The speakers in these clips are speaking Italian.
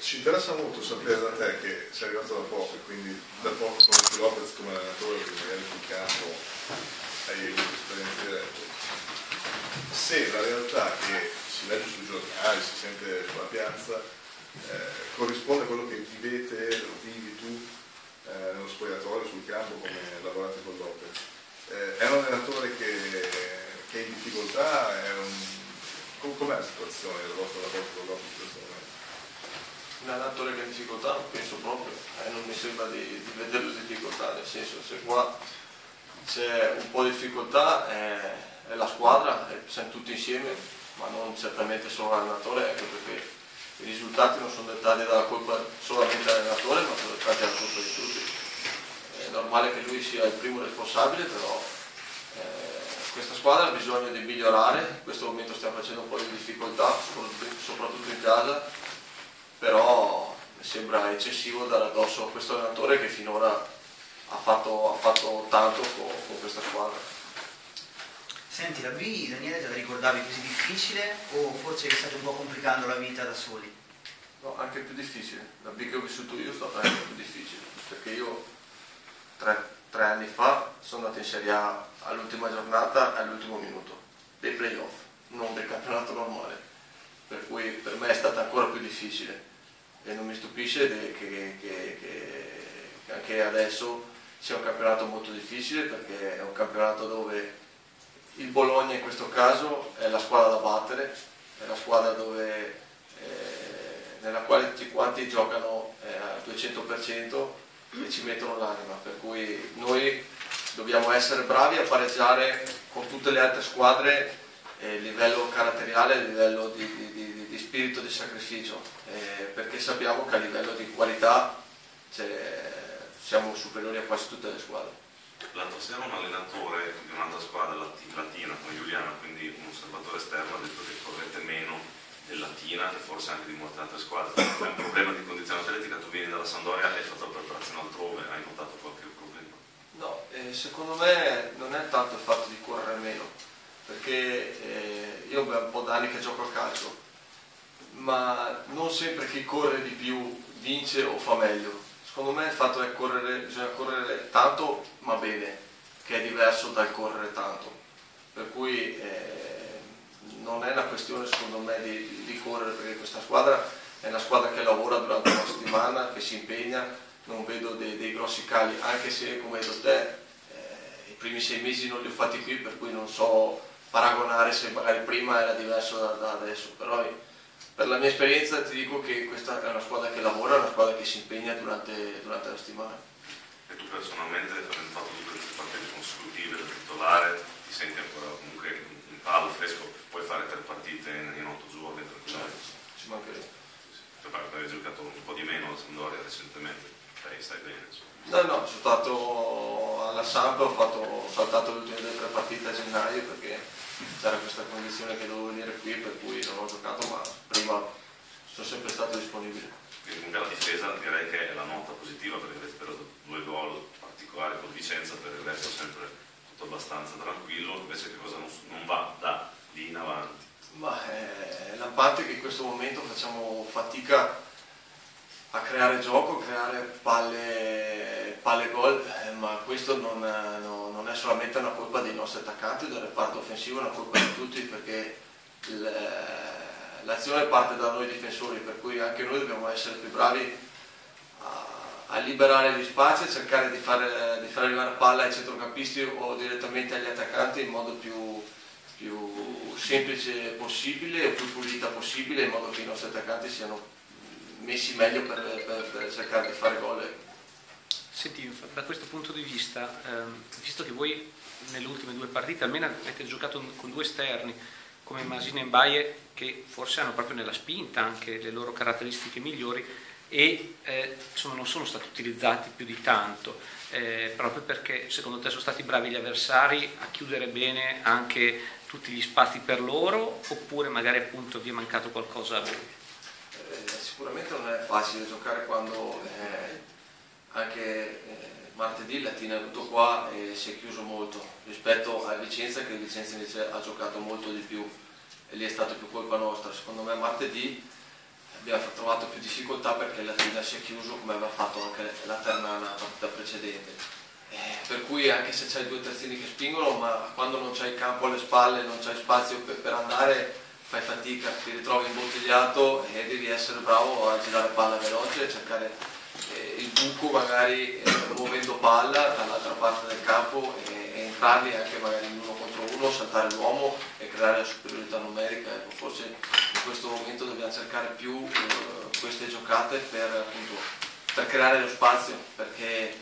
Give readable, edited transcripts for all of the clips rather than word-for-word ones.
Ci interessa molto sapere da te, che sei arrivato da poco e quindi da poco conosci Lopez come allenatore, quindi magari sul campo hai avuto esperienze dirette. Se la realtà che si legge sui giornali, si sente sulla piazza, corrisponde a quello che vivete o vivi tu nello spogliatoio, sul campo, come lavorate con Lopez, è un allenatore che è in difficoltà, com'è la situazione del vostro rapporto con Lopez in questo momento? Un allenatore che è in difficoltà non penso proprio, non mi sembra di vederlo in difficoltà, nel senso, se qua c'è un po' di difficoltà è la squadra, siamo tutti insieme, ma non certamente solo l'allenatore, ecco perché i risultati non sono dettati dalla colpa solamente dell'allenatore, ma sono dettati dalla colpa di tutti. È normale che lui sia il primo responsabile, però questa squadra ha bisogno di migliorare. In questo momento stiamo facendo un po' di difficoltà, soprattutto in casa, però mi sembra eccessivo dare addosso a questo allenatore che finora ha fatto tanto con questa squadra. Senti, la B, Daniele, te la ricordavi così difficile o forse vi state un po' complicando la vita da soli? No, anche più difficile. La B che ho vissuto io è stata anche più difficile, perché io tre anni fa sono andato in Serie A all'ultima giornata, all'ultimo minuto, dei playoff, non del campionato normale, per cui per me è stata ancora più difficile e non mi stupisce che anche adesso sia un campionato molto difficile, perché è un campionato dove il Bologna in questo caso è la squadra da battere, è la squadra nella quale tutti quanti giocano al 200% e ci mettono l'anima, per cui noi dobbiamo essere bravi a pareggiare con tutte le altre squadre a livello caratteriale, a livello di spirito di sacrificio, perché sappiamo che a livello di qualità siamo superiori a quasi tutte le squadre. L'altro sera un allenatore di un'altra squadra latina come Giuliana, quindi un osservatore esterno, ha detto che correte meno del Latina e forse anche di molte altre squadre. È un problema di condizione atletica, tu vieni dalla Sampdoria e hai fatto la preparazione altrove, hai notato qualche problema? No, secondo me non è tanto il fatto di correre meno, perché io ho un po' d'anni che gioco a calcio, ma non sempre chi corre di più vince o fa meglio. Secondo me il fatto è bisogna correre tanto ma bene, che è diverso dal correre tanto, per cui non è una questione secondo me di correre, perché questa squadra è una squadra che lavora durante una settimana, che si impegna, non vedo dei grossi cali, anche se come hai detto te i primi 6 mesi non li ho fatti qui, per cui non so paragonare se magari prima era diverso da adesso, però per la mia esperienza ti dico che questa è una squadra che lavora, una squadra che si impegna durante la settimana. E tu personalmente, avendo fatto tutte queste partite consecutive da titolare, ti senti ancora comunque in palla, fresco, puoi fare 3 partite in 8 giorni tranquillamente? Ci mancherebbe. Hai giocato un po' di meno alla Sampdoria recentemente, stai bene insomma. No, sono stato alla Samp, ho saltato le ultime 3 partite a gennaio perché c'era questa condizione che dovevo venire qui, per cui non ho giocato, ma prima sono sempre stato disponibile. Quindi comunque la difesa direi che è la nota positiva, perché avete preso 2 gol particolari con Vicenza, per il resto sempre tutto abbastanza tranquillo. Invece che cosa non va da lì in avanti? Ma è lampante che in questo momento facciamo fatica a creare gioco, creare palle gol, ma questo non è solamente una colpa dei nostri attaccanti, del reparto offensivo, è una colpa di tutti, perché l'azione parte da noi difensori, per cui anche noi dobbiamo essere più bravi a liberare gli spazi, a cercare di far arrivare palla ai centrocampisti o direttamente agli attaccanti in modo più semplice possibile e più pulita possibile, in modo che i nostri attaccanti siano messi meglio per cercare di fare gol. Senti, da questo punto di vista, visto che voi nelle ultime 2 partite almeno avete giocato con 2 esterni come Masina e Mbaye, che forse hanno proprio nella spinta anche le loro caratteristiche migliori e non sono stati utilizzati più di tanto, proprio perché secondo te sono stati bravi gli avversari a chiudere bene anche tutti gli spazi per loro, oppure magari appunto vi è mancato qualcosa a voi? Sicuramente non è facile giocare quando anche martedì Latina è venuto qua e si è chiuso molto rispetto a Vicenza, che Vicenza invece ha giocato molto di più e lì è stato più colpa nostra. Secondo me martedì abbiamo trovato più difficoltà perché la Latina si è chiuso come aveva fatto anche la Ternana la partita precedente. Per cui anche se c'hai due terzini che spingono, ma quando non c'hai il campo alle spalle, non c'hai spazio per andare, fai fatica, ti ritrovi imbottigliato e devi essere bravo a girare palla veloce, cercare il buco magari muovendo palla dall'altra parte del campo e entrarli anche magari in uno contro uno, saltare l'uomo e creare la superiorità numerica. Ecco, forse in questo momento dobbiamo cercare più queste giocate appunto, per creare lo spazio, perché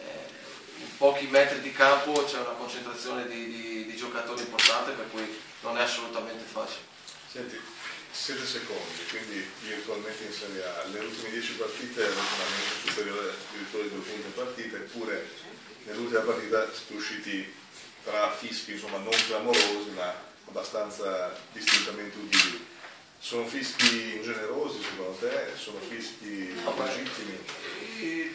in pochi metri di campo c'è una concentrazione di giocatori importante, per cui non è assolutamente facile. Senti, siete secondi, quindi virtualmente in Serie A, le ultime 10 partite avete un andamento superiore addirittura di 2 punti a partita, eppure nell'ultima partita siete usciti tra fischi, insomma, non clamorosi, ma abbastanza distintamente udibili. Sono fischi ingenerosi secondo te? Sono fischi legittimi? Il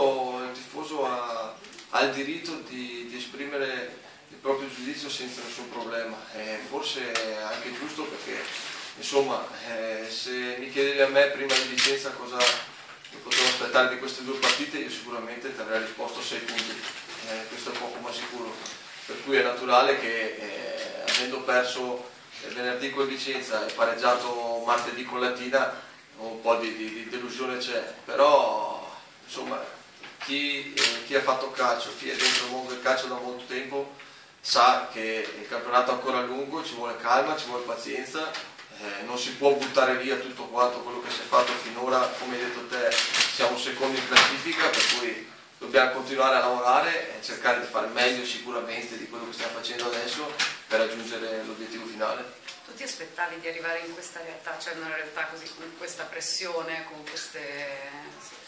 tifoso ha il diritto di esprimere il proprio giudizio senza nessun problema, forse è anche giusto, perché insomma se mi chiedevi a me prima di Vicenza cosa potevo aspettare di queste 2 partite, io sicuramente ti avrei risposto 6 punti, questo è poco ma sicuro, per cui è naturale che avendo perso venerdì con Vicenza e pareggiato martedì con Latina un po' di delusione c'è, però insomma chi ha fatto calcio, chi è dentro il mondo del calcio da molto tempo sa che il campionato è ancora lungo, ci vuole calma, ci vuole pazienza, non si può buttare via tutto quanto quello che si è fatto finora. Come hai detto te, siamo secondi in classifica, per cui dobbiamo continuare a lavorare e cercare di fare meglio sicuramente di quello che stiamo facendo adesso per raggiungere l'obiettivo finale. Tu ti aspettavi di arrivare in questa realtà, cioè in una realtà così, con questa pressione, con queste...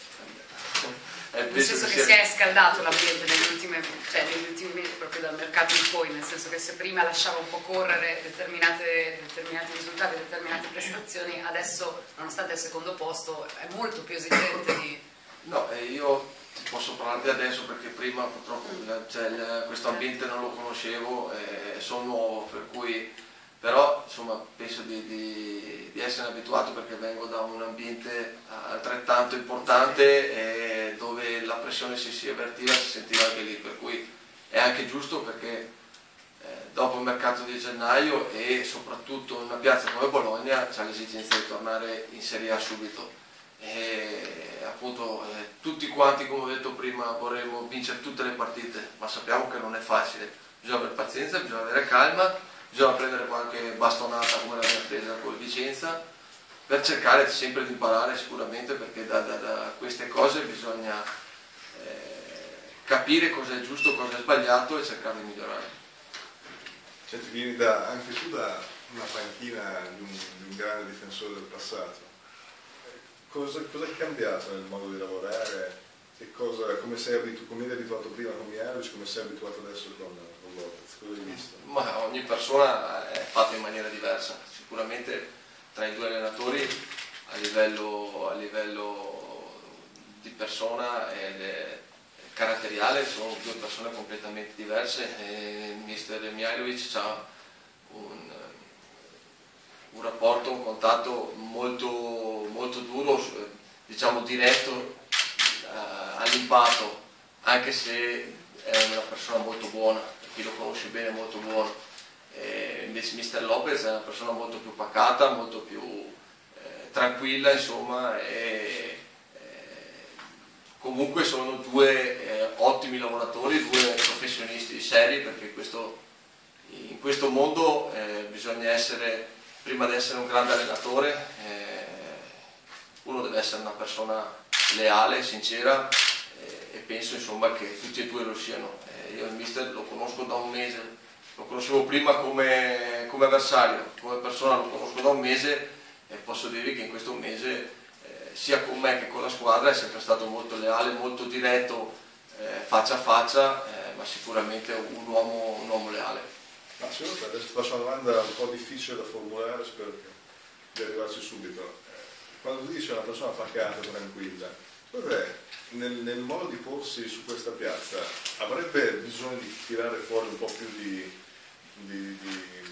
nel senso che si è scaldato l'ambiente negli ultimi mesi, proprio dal mercato in poi, nel senso che se prima lasciava un po' correre determinati risultati, determinate prestazioni, adesso nonostante il secondo posto è molto più esigente di... No, io ti posso parlare di adesso perché prima purtroppo questo ambiente non lo conoscevo, sono nuovo, per cui però insomma penso di essere abituato, perché vengo da un ambiente altrettanto importante dove la pressione si avvertiva, si sentiva anche lì, per cui è anche giusto, perché dopo il mercato di gennaio e soprattutto in una piazza come Bologna c'è l'esigenza di tornare in Serie A subito e appunto tutti quanti, come ho detto prima, vorremmo vincere tutte le partite, ma sappiamo che non è facile, bisogna avere pazienza, bisogna avere calma, bisogna prendere qualche bastonata come l'abbiamo presa con Vicenza per cercare sempre di imparare sicuramente, perché da queste cose bisogna capire cosa è giusto, cosa è sbagliato e cercare di migliorare. Senti, vieni anche tu da una panchina di un grande difensore del passato. Cosa è cambiato nel modo di lavorare? Come eri abituato prima con Mihajlović, come sei abituato adesso con Lopez? Cosa hai visto? Ma ogni persona è fatta in maniera diversa, sicuramente tra i 2 allenatori a livello di persona e caratteriale sono 2 persone completamente diverse. Il mister Mihajlović ha un rapporto, un contatto molto, molto duro, diciamo diretto all'impatto, anche se è una persona molto buona, chi lo conosce bene è molto buono. Invece mister Lopez è una persona molto più pacata, molto più tranquilla, insomma, comunque sono 2 ottimi lavoratori, 2 professionisti seri, perché in questo mondo bisogna essere, prima di essere un grande allenatore, uno deve essere una persona leale, sincera, e penso insomma che tutti e 2 lo siano. Io il mister lo conosco da un mese, lo conoscevo prima come avversario, come persona lo conosco da un mese e posso dirvi che in questo mese sia con me che con la squadra è sempre stato molto leale, molto diretto, faccia a faccia, ma sicuramente un uomo leale. Ma secondo te, adesso ti faccio una domanda un po' difficile da formulare, spero di arrivarci subito. Quando tu dici una persona pacata, tranquilla, nel modo di porsi su questa piazza avrebbe bisogno di tirare fuori un po' più di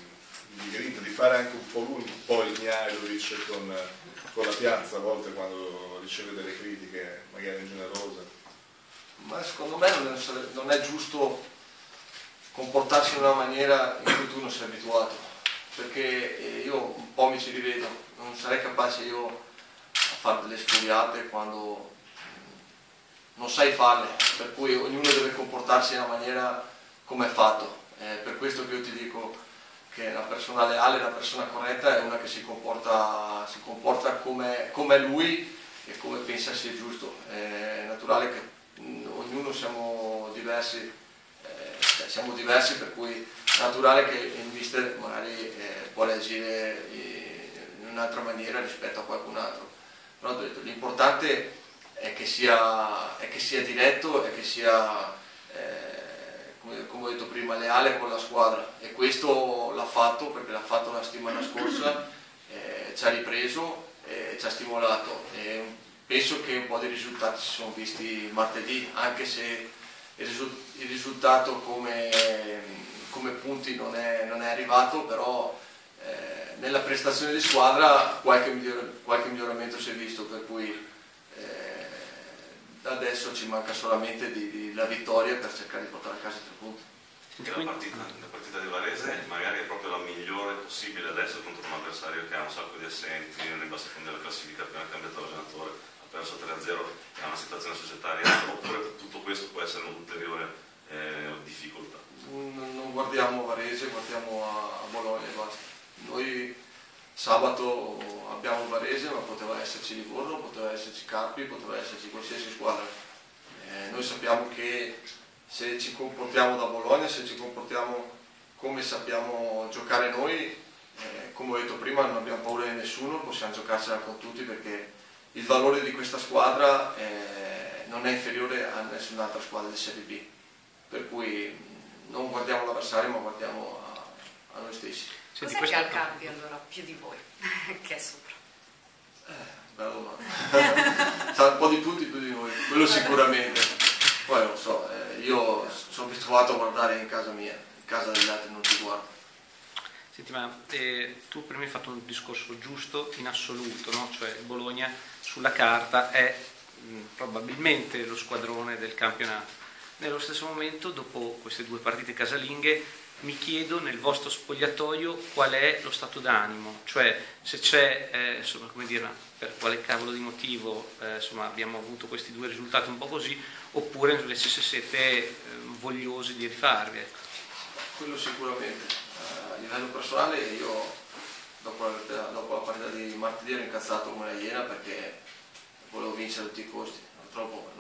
di grinta, di fare anche un po' lui, un po' il Mihajlovic con la piazza a volte quando riceve delle critiche magari ingenerose. Ma secondo me non è giusto comportarsi in una maniera in cui tu non sei abituato, perché io un po' mi ci rivedo, non sarei capace io a fare delle sfogliate quando non sai farle, per cui ognuno deve comportarsi in una maniera come è fatto. Per questo che io ti dico che una persona leale, una persona corretta è una che si comporta come lui e come pensa sia giusto. È naturale che ognuno siamo diversi, per cui è naturale che il mister magari può reagire in un'altra maniera rispetto a qualcun altro. Però ho detto, l'importante è che sia diretto e che sia, come ho detto prima, leale con la squadra, e questo l'ha fatto, perché l'ha fatto la settimana scorsa, ci ha ripreso e ci ha stimolato. Penso che un po' di risultati si sono visti martedì, anche se il risultato come punti non è arrivato, però nella prestazione di squadra qualche miglioramento si è visto, per cui adesso ci manca solamente la vittoria per cercare di portare a casa 3 punti. Che la partita di Varese magari è proprio la migliore possibile adesso contro un avversario che ha un sacco di assenti, nei bassi fondi della classifica, appena cambiato l'allenatore, ha perso 3-0, è una situazione societaria, oppure tutto questo può essere un'ulteriore difficoltà? Non guardiamo Varese, guardiamo a Bologna e basta. Noi sabato abbiamo Varese, ma poteva esserci Livorno, poteva esserci Carpi, poteva esserci qualsiasi squadra. Noi sappiamo che se ci comportiamo da Bologna, se ci comportiamo come sappiamo giocare noi, come ho detto prima, non abbiamo paura di nessuno, possiamo giocarsela con tutti, perché il valore di questa squadra non è inferiore a nessun'altra squadra di Serie B, per cui non guardiamo l'avversario, ma guardiamo a noi stessi. Cos'è che ha il Carpi allora più di voi che è sopra? Bella domanda. C'ha un po' di punti più di noi, quello sicuramente. Poi non so, io sono abituato a guardare in casa mia, in casa degli altri non ti guardo. Senti, ma tu prima hai fatto un discorso giusto in assoluto, no? Cioè il Bologna sulla carta è probabilmente lo squadrone del campionato. Nello stesso momento, dopo queste 2 partite casalinghe, mi chiedo nel vostro spogliatoio qual è lo stato d'animo, cioè se c'è, insomma, come dire, per quale cavolo di motivo insomma, abbiamo avuto questi 2 risultati un po' così, oppure invece se siete vogliosi di rifarvi. Ecco. Quello sicuramente. A livello personale io dopo la partita di martedì ero incazzato come una iena, perché volevo vincere a tutti i costi. Purtroppo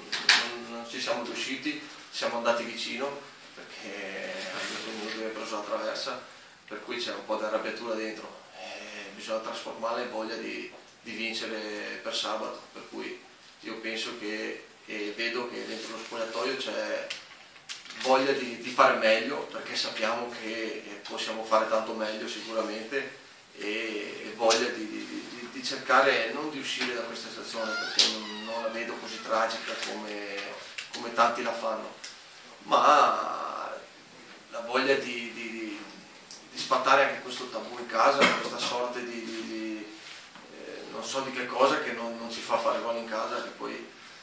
non ci siamo riusciti, siamo andati vicino, perché abbiamo preso la traversa, per cui c'è un po' di arrabbiatura dentro, bisogna trasformarla in voglia di vincere per sabato, per cui io penso che vedo che dentro lo spogliatoio c'è voglia di fare meglio, perché sappiamo che possiamo fare tanto meglio sicuramente, e voglia di cercare non di uscire da questa situazione, perché non la vedo così tragica come tanti la fanno, ma la voglia di sfatare anche questo tabù in casa, questa sorte non so di che cosa, che non ci fa fare gol in casa, che poi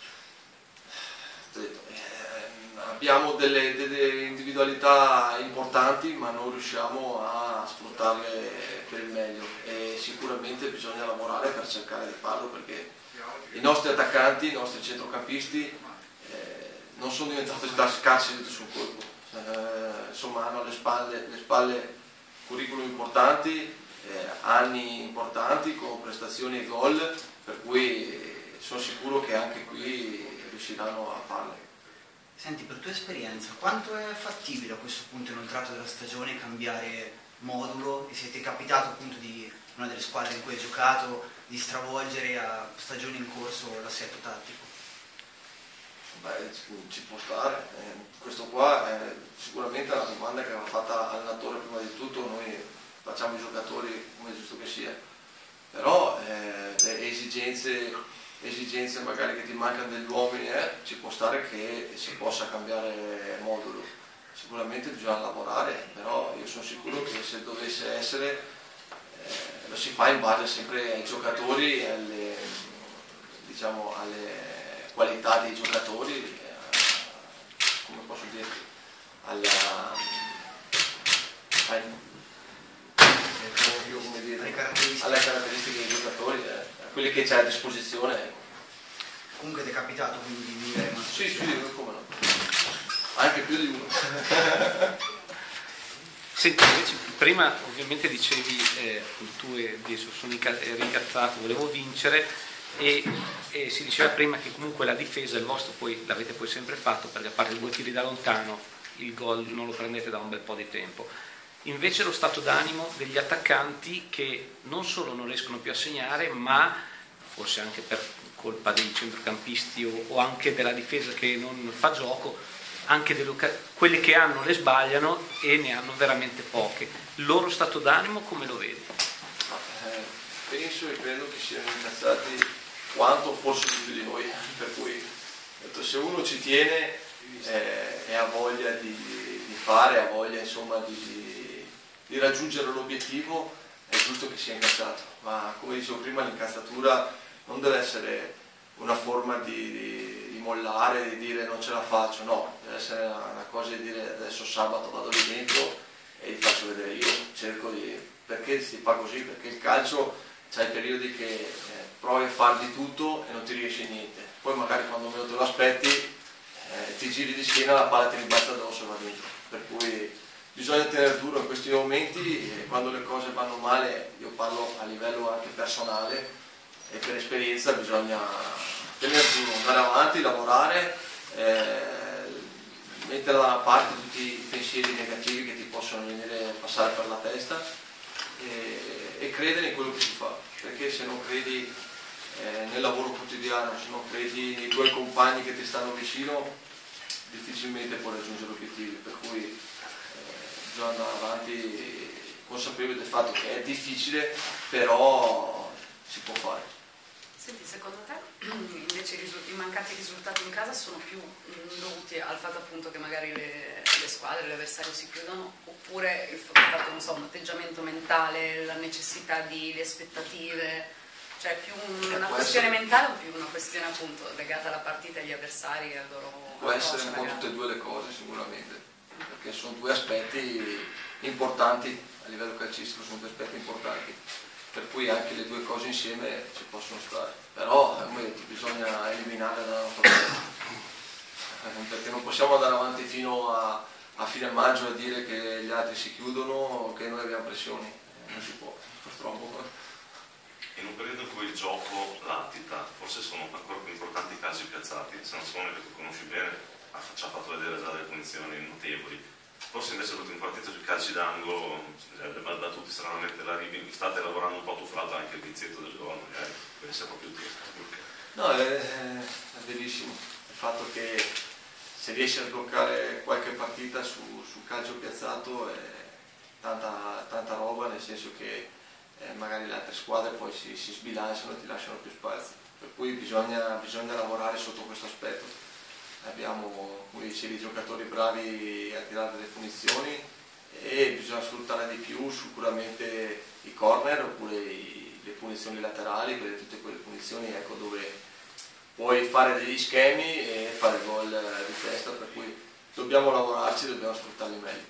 abbiamo delle individualità importanti, ma non riusciamo a sfruttarle per il meglio, e sicuramente bisogna lavorare per cercare di farlo, perché i nostri attaccanti, i nostri centrocampisti non sono diventati scarsi sul colpo, insomma hanno alle spalle curriculum importanti, anni importanti con prestazioni e gol, per cui sono sicuro che anche qui riusciranno a farle. Senti, per tua esperienza, quanto è fattibile a questo punto inoltrato della stagione cambiare modulo, e se ti è capitato appunto di una delle squadre in cui hai giocato di stravolgere a stagione in corso l'assetto tattico? Beh, ci può stare, questo qua è sicuramente una domanda che va fatta all'allenatore prima di tutto, noi facciamo i giocatori come è giusto che sia, però le esigenze magari che ti mancano degli uomini, ci può stare che si possa cambiare modulo. sicuramente bisogna lavorare, però io sono sicuro che se dovesse essere lo si fa in base sempre ai giocatori e alle, diciamo, alle qualità dei giocatori, come posso dire, alle caratteristiche dei giocatori, a quelle che c'è a disposizione. Comunque ti è capitato quindi di vivere una Sì, situazione? sì, come no. Anche più di uno. Senti, invece, prima ovviamente dicevi, tu adesso sono ricazzato, volevo vincere, e si diceva prima che comunque la difesa, il vostro poi l'avete poi sempre fatto, perché a parte 2 tiri da lontano, il gol non lo prendete da un bel po' di tempo. Invece lo stato d'animo degli attaccanti che non solo non riescono più a segnare, ma forse anche per colpa dei centrocampisti o anche della difesa che non fa gioco, anche quelle che hanno le sbagliano e ne hanno veramente poche. Il loro stato d'animo come lo vedi? Penso e credo che siano incazzati quanto forse più di noi, per cui se uno ci tiene e ha voglia di fare, ha voglia insomma di raggiungere l'obiettivo, è giusto che sia incazzato, ma come dicevo prima l'incazzatura non deve essere una forma di mollare, di dire non ce la faccio, no, deve essere una cosa di dire adesso sabato vado lì dentro e ti faccio vedere io, cerco di... perché si fa così? Perché il calcio c'hai periodi che provi a far di tutto e non ti riesci a niente, poi magari quando meno te lo aspetti ti giri di schiena, la palla ti rimbalza addosso e va dentro, per cui bisogna tenere duro in questi momenti e quando le cose vanno male, io parlo a livello anche personale e per esperienza, bisogna tenere duro, andare avanti, lavorare, mettere da parte tutti i pensieri negativi che ti possono venire a passare per la testa e credere in quello che si fa, perché se non credi nel lavoro quotidiano, se non credi nei tuoi compagni che ti stanno vicino, difficilmente puoi raggiungere obiettivi, per cui bisogna andare avanti consapevoli del fatto che è difficile, però si può fare. Senti, secondo te invece i mancati risultati in casa sono più dovuti al fatto appunto che magari le squadre, gli avversari si chiudono, oppure il fatto, non so, un atteggiamento mentale, la necessità le aspettative, cioè più una questione mentale o più una questione appunto legata alla partita e agli avversari e al loro... Può essere un po' tutte e due le cose sicuramente, perché sono due aspetti importanti a livello calcistico, sono due aspetti importanti, per cui anche le due cose insieme ci possono stare, però bisogna eliminare dalla nostra testa, perché non possiamo andare avanti fino a fine maggio a dire che gli altri si chiudono o che noi abbiamo pressioni, non si può, purtroppo. In un periodo in cui il gioco latita, forse sono ancora più importanti i calci piazzati. Sansone, che tu conosci bene, ci ha fatto vedere già delle punizioni notevoli. Forse invece l'ultima partita sui calci d'angolo, da tutti stranamente l'arrivi, state lavorando un po' tuffato anche il vizietto del gol, magari, per essere proprio giusto. No, è bellissimo il fatto che se riesci a sbloccare qualche partita sul calcio piazzato è tanta roba, nel senso che magari le altre squadre poi si sbilanciano e ti lasciano più spazio, per cui bisogna lavorare sotto questo aspetto. Abbiamo, come dicevi, giocatori bravi a tirare delle punizioni e bisogna sfruttare di più sicuramente i corner oppure le punizioni laterali, tutte quelle punizioni, ecco, dove puoi fare degli schemi e fare gol di testa, per cui dobbiamo lavorarci, dobbiamo sfruttarli meglio.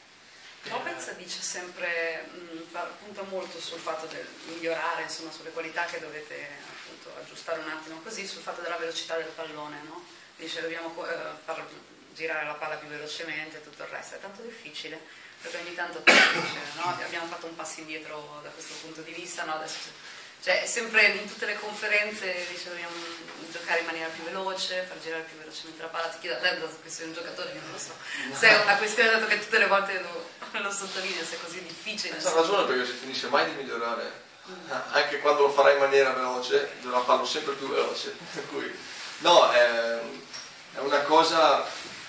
Lopez dice sempre, punta molto sul fatto del migliorare, insomma, sulle qualità che dovete appunto aggiustare un attimo così, sul fatto della velocità del pallone, no? Dice dobbiamo far girare la palla più velocemente e tutto il resto, è tanto difficile, perché ogni tanto dice, no? Abbiamo fatto un passo indietro da questo punto di vista, no? Adesso, cioè, sempre in tutte le conferenze dice dobbiamo giocare in maniera più veloce, far girare più velocemente la palla. Ti chiedo a te, dato che sei un giocatore, che non lo so, se è una questione, dato che tutte le volte lo sottolineo, se è così difficile. C'ha ragione, perché si finisce mai di migliorare, anche quando lo farai in maniera veloce, dovrà farlo sempre più veloce. Per cui, no, è una cosa,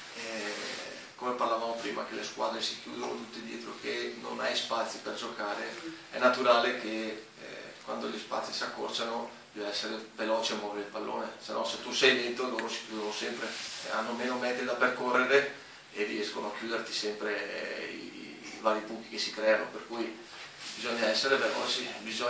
come parlavamo prima, che le squadre si chiudono tutte dietro, che non hai spazi per giocare, è naturale che quando gli spazi si accorciano bisogna essere veloce a muovere il pallone, se no se tu sei lento loro si chiudono sempre, hanno meno metri da percorrere e riescono a chiuderti sempre i vari buchi che si creano, per cui bisogna essere veloci,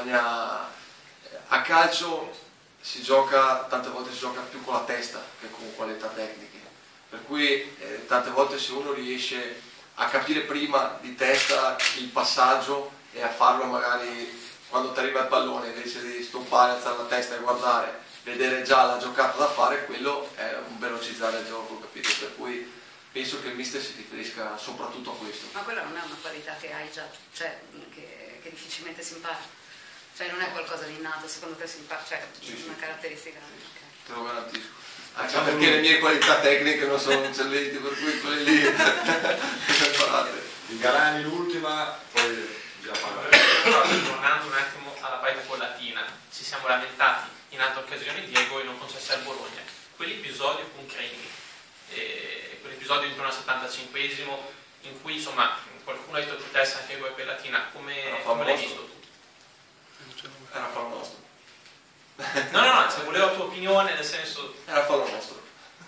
a calcio tante volte si gioca più con la testa che con qualità tecniche, per cui tante volte se uno riesce a capire prima di testa il passaggio e a farlo magari quando ti arriva il pallone, invece di stoppare, alzare la testa e guardare, vedere già la giocata da fare, quello è un velocizzare il gioco, capito? Per cui penso che il mister si riferisca soprattutto a questo. Ma quella non è una qualità che hai già, cioè che difficilmente si impara, cioè non è qualcosa di innato, secondo te si impara, cioè una caratteristica. Okay. Te lo garantisco. Anche perché le mie qualità tecniche non sono eccellenti, per cui quelle lì imparate. Di Galani l'ultima, poi già parlare. Tornando un attimo alla partita con Latina, ci siamo lamentati in altre occasioni Diego e non concesse al Bologna. Quell'episodio con Cremi, quell'episodio intorno al 75esimo, in cui insomma qualcuno ha detto che testa anche voi per Latina, come l'hai visto tu? Era fallo nostro. No, se volevo la tua opinione, nel senso... Era fallo nostro.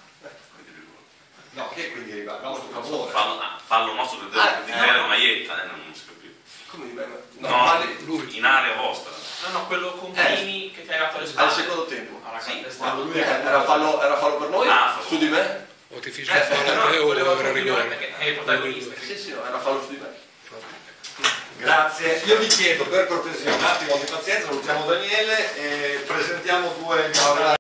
No, che quindi arriva? No, sto favore. Fallo nostro che deve tenere la maglietta, non si capisce. Come di me? No, in area vostra. No, quello con Crimi che ti hai dato alle spalle. Al secondo tempo. Sì, Quando lui è Era fallo per noi, su di me? O ti fischia fallo a te o era rigore? Perché è il protagonista. Sì, no, era fallo su di me. Grazie, io vi chiedo per cortesia un attimo di pazienza, salutiamo Daniele e presentiamo due